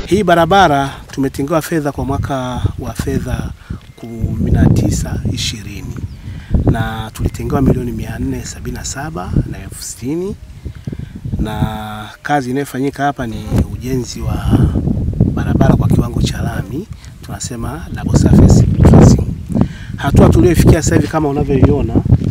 Hii barabara tumetengewa fedha kwa mwaka wa fedha 19-20 na tulitengewa milioni 477 na 60, na kazi inayofanyika hapa ni ujenzi wa barabara kwa kiwango cha lami, tunasema double surface tracing. Hatua tuliyofikia sasa hivi kama unavyoiona,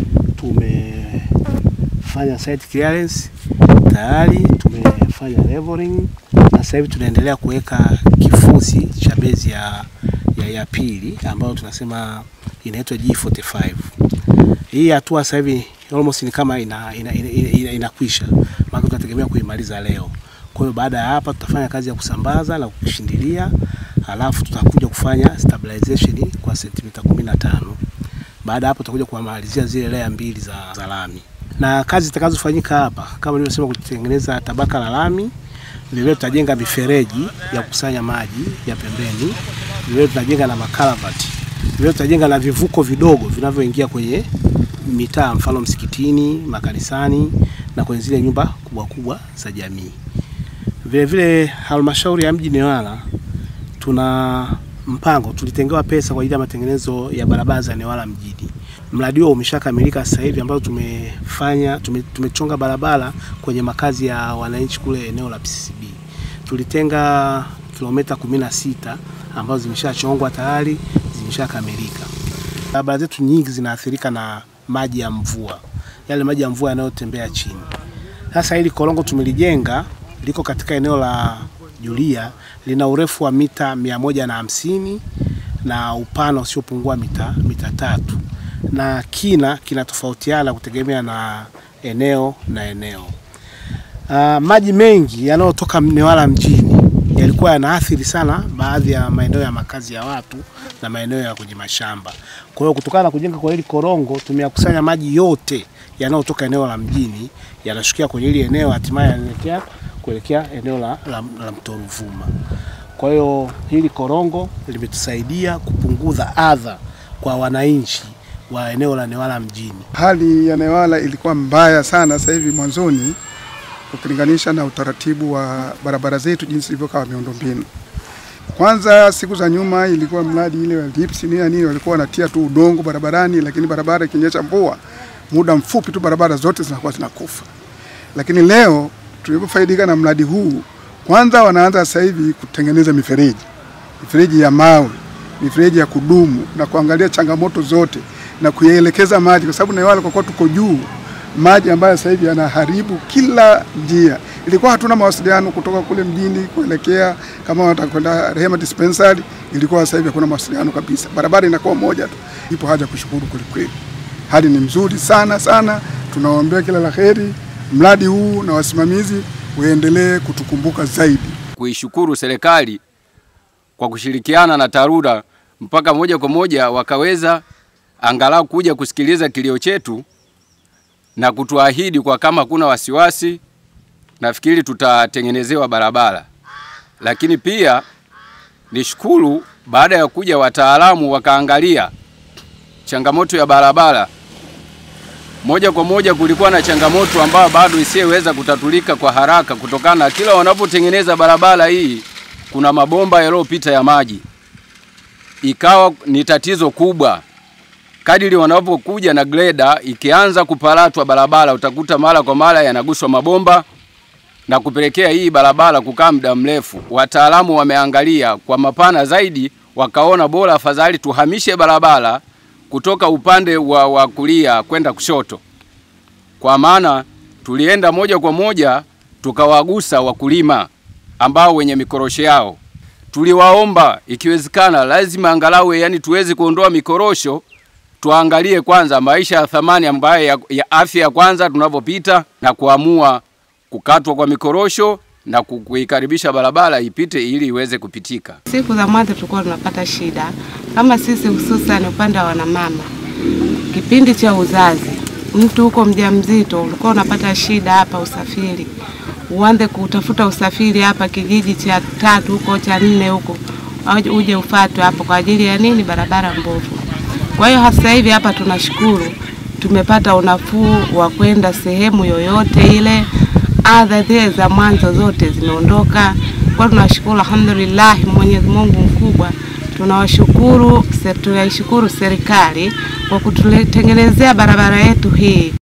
tumefanya site clearance tayari, tumefanya leveling na sasa hivi tunaendelea kuweka kifusi cha base ya pili ambayo tunasema inaitwa G45. Hii hatua sasa hivi almost ni kama inakwisha, maana tunategemea kuimaliza leo. Kwa hiyo baada ya hapa tutafanya kazi ya kusambaza na kushindilia, halafu tutakuja kufanya stabilization kwa sentimita 15. Baada hapo tutakuja kumalizia zile layer mbili za lami. Na kazi zitakazofanyika hapa kama nilivyosema, kutengeneza tabaka la lami, vile tutajenga mifereji ya kukusanya maji ya pembeni, vile tutajenga na makalavati, vile tutajenga na vivuko vidogo vinavyoingia kwenye mitaa, mfano msikitini, makanisani na kwenye zile nyumba kubwa za jamii. Vile halmashauri ya mji Newala tuna mpango, tulitengewa pesa kwa ajili ya matengenezo ya barabara za Newala mjini. Mradi huo umeshakamilika sasa hivi, ambao tumechonga barabara kwenye makazi ya wananchi kule eneo la PCCB. Tulitenga kilomita 16 ambazo zimeshachongwa tayari, zimeshakamilika. Barabara zetu nyingi zinaathirika na maji ya mvua, yale maji ya mvua yanayotembea chini. Sasa hili korongo tumelijenga, liko katika eneo la Julia, lina urefu wa mita 150 na upana usiopungua mita 3, na kinatofautiana kutegemea na eneo na eneo. Maji mengi yanayotoka Newala mjini yalikuwa yanaathiri sana baadhi ya maeneo ya makazi ya watu na maeneo ya kwenye mashamba. Kwa hiyo kutokana na kujenga kwa hili korongo, tumeyakusanya maji yote yanayotoka eneo la mjini yanashukia kwenye hili eneo, hatimaye yanaelekea kuelekea eneo la mto Ruvuma. Kwa hiyo hili korongo limetusaidia kupunguza adha kwa wananchi wa eneo la Newala mjini. Hali ya Newala ilikuwa mbaya sana sasa hivi mwanzoni ukilinganisha na utaratibu wa barabara zetu jinsi ilivyokuwa miundombinu. Kwanza siku za nyuma ilikuwa mradi ile wa lips nini walikuwa wanatia tu udongo barabarani, lakini barabara ikinyesha mvua muda mfupi tu barabara zote zinakuwa zinakufa. Lakini leo tulipofaidika na mradi huu, kwanza wanaanza sasa hivi kutengeneza mifereji ya mawe, mifereji ya kudumu, na kuangalia changamoto zote na kuyaelekeza maji, kwa sababu Newala kwa kuwa tuko juu, maji ambayo sasa hivi yanaharibu kila njia. Ilikuwa hatuna mawasiliano kutoka kule mjini kuelekea kama watakwenda Rehema Dispensary, ilikuwa sasa hivi hakuna mawasiliano kabisa. Barabara inakuwa moja tu. Ipo haja kushukuru kweli. Hali ni mzuri sana. Tunaombea kila laheri mradi huu na wasimamizi waendelee kutukumbuka zaidi. Kuishukuru serikali kwa kushirikiana na TARURA mpaka moja kwa moja wakaweza angalau kuja kusikiliza kilio chetu na kutuahidi kwa kama kuna wasiwasi, nafikiri tutatengenezewa barabara. Lakini pia nishukuru baada ya kuja wataalamu wakaangalia changamoto ya barabara. Moja kwa moja kulikuwa na changamoto ambayo bado isiyeweza kutatulika kwa haraka, kutokana na kila wanapotengeneza barabara hii kuna mabomba yaliyopita ya maji. Ikawa ni tatizo kubwa. Kadiri wanapokuja na greda ikianza kuparatwa barabara, utakuta mara kwa mara yanaguswa mabomba na kupelekea hii barabara kukaa muda mrefu. Wataalamu wameangalia kwa mapana zaidi, wakaona bora afadhali tuhamishe barabara kutoka upande wa kulia kwenda kushoto. Kwa maana tulienda moja kwa moja tukawagusa wakulima ambao wenye mikorosho yao. Tuliwaomba ikiwezekana lazima angalau tuweze kuondoa mikorosho, tuangalie kwanza maisha ya thamani ambayo ya afya kwanza tunapopita, na kuamua kukatwa kwa mikorosho na kuikaribisha barabara ipite ili iweze kupitika. Siku za mwanzo tulikuwa tunapata shida kama sisi, hususan upande wa wanamama. Kipindi cha uzazi, mtu huko mjamzito ulikuwa unapata shida hapa usafiri. Uanze kutafuta usafiri hapa kijiji cha 3 huko cha 4 huko, uje ufuatwe hapo kwa ajili ya nini? Barabara mbovu. Kwa hiyo sasa hivi hapa tunashukuru tumepata unafuu wa kwenda sehemu yoyote ile. Adha zile za mwanzo zote zimeondoka. Kwa tunashukuru alhamdulillah, Mwenyezi Mungu mkubwa. Tunaishukuru serikali kwa kututengenezea barabara yetu hii.